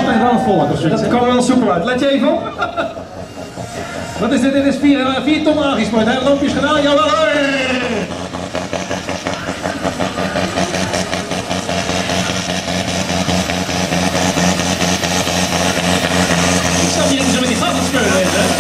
gat en dan het volk of zoiets. Dat kwam wel soepel uit. Let je even op. Wat is dit? Dit is 4 ton aangesport, hè? Lampjes gedaan, jawel! Ik snap niet hoe ze met die gaten spullen heeft, hè?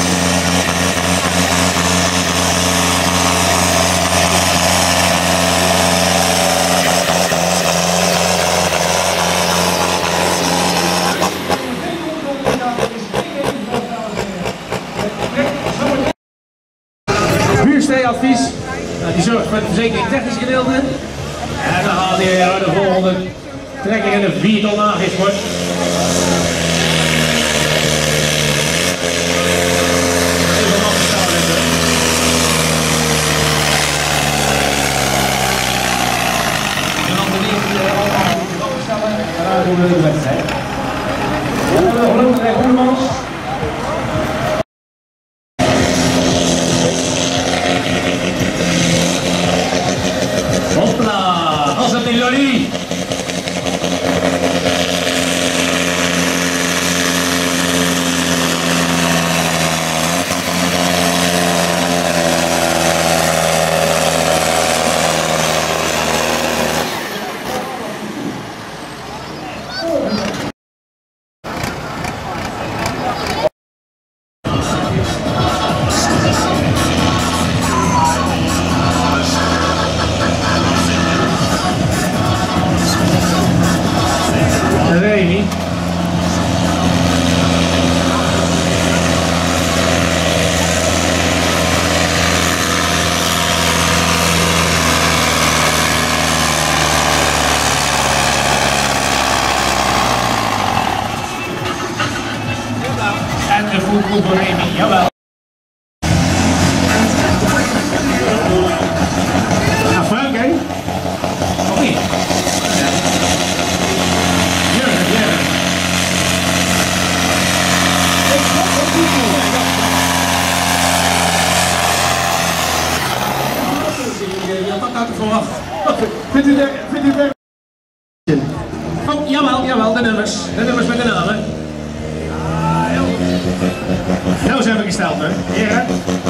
Buursteeadvies, die zorgt voor het verzekering technisch gedeelte. En dan gaat hij de volgende trekking in de 4 ton aangesport. Daarna doen we de wedstrijd. Hopla, als het in Lolly. Remy. En de voetbal voor Remy, jawel. Nou, Frank, hè? Of niet? Vindt u het? Oh, jawel, de nummers met de namen. Nou zijn we gesteld, hè? Heren.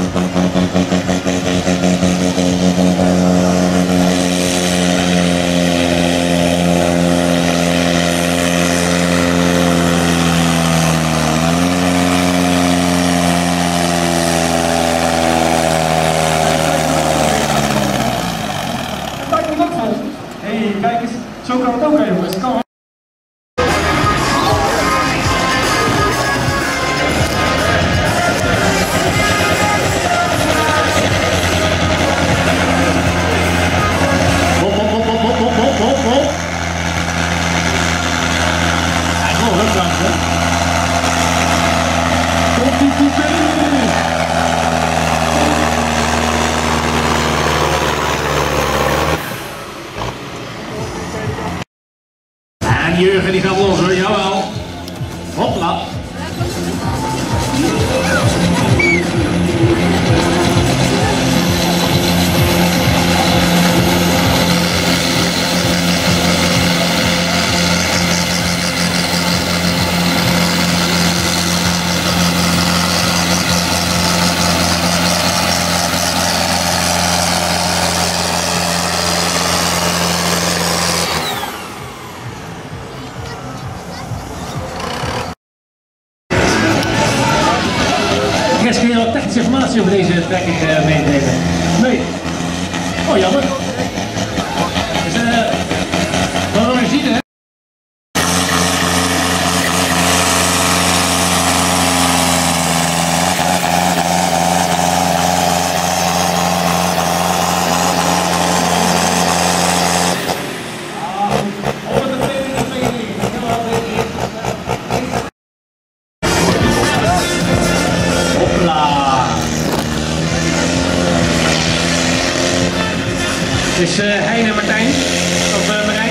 Hey, kijk eens, zo kan het ook even, jongens. Kan Hop. Hij is wel rugkant, hè? Komt die toepen! En Jurgen die gaat los, hoor, jawel. Hopla. Kun je wat technische informatie over deze trekking meegeven? Nee. Oh, jammer. Dus, wat we zien, hè? Het is Hein en Martijn, of Marijn.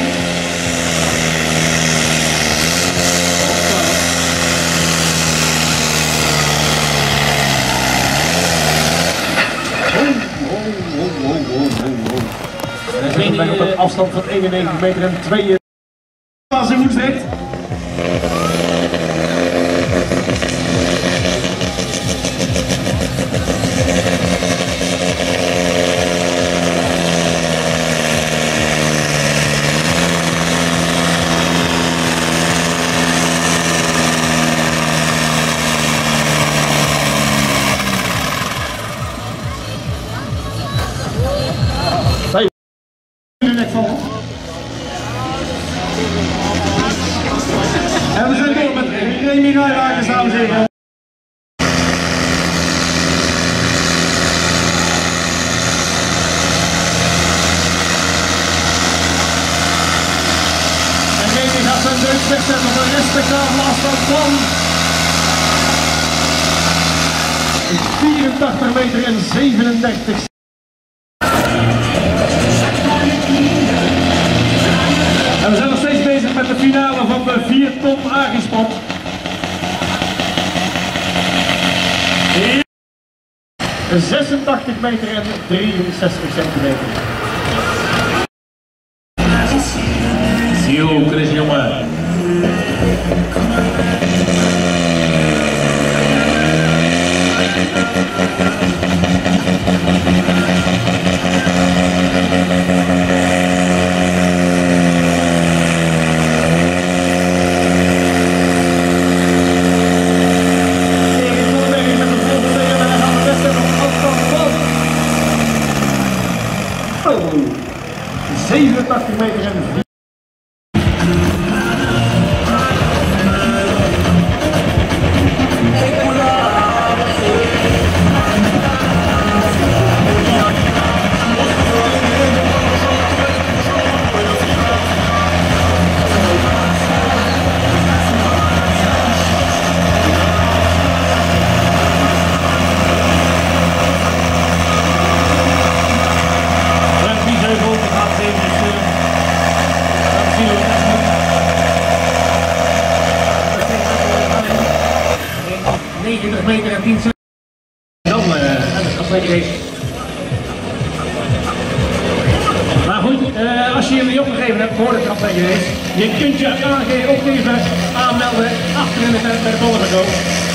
Ik ben op een afstand van 91 meter en 2 passen Woensdrecht. net vallen. En we zijn door met Remy Rijwagens, dames en heren. En Remy gaat zijn neus wegzetten op een respectabele afstand van 84 meter en 37. En we zijn nog steeds bezig met de finale van de 4 ton Agispop. Ja. 86 meter en 63 centimeter. Yo, Chris jongen. Oh, 87 meter en 4. Meter en 10 centimeter. Dan maar goed, als je jullie opgegeven hebt voor de trapleggerace, je kunt je opgeven, aanmelden achter in de tent bij de volgende.